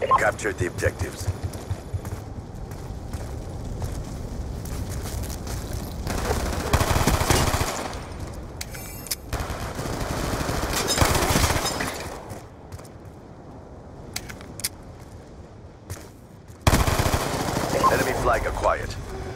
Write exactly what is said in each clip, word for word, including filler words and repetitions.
Capture the objectives. Enemy flag acquired.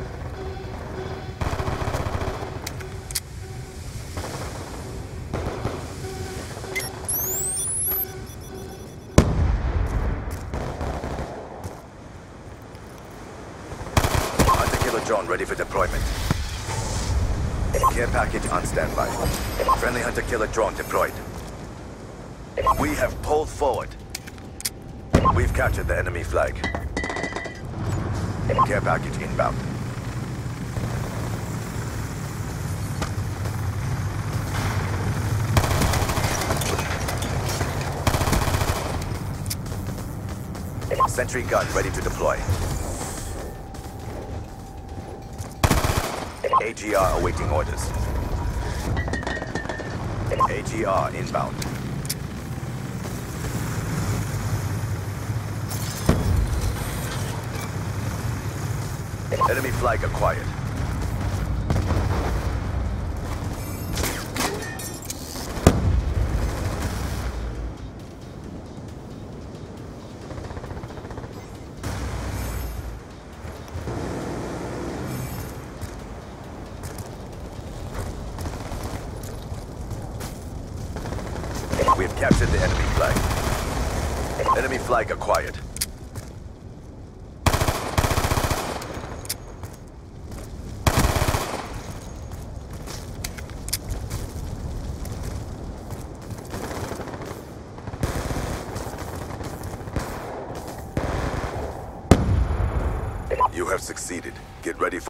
Drone ready for deployment. Care package on standby. Friendly hunter-killer drone deployed. We have pulled forward. We've captured the enemy flag. Care package inbound. Sentry gun ready to deploy. A G R awaiting orders. A G R inbound. Enemy flag acquired. We have captured the enemy flag. Enemy flag acquired. You have succeeded. Get ready for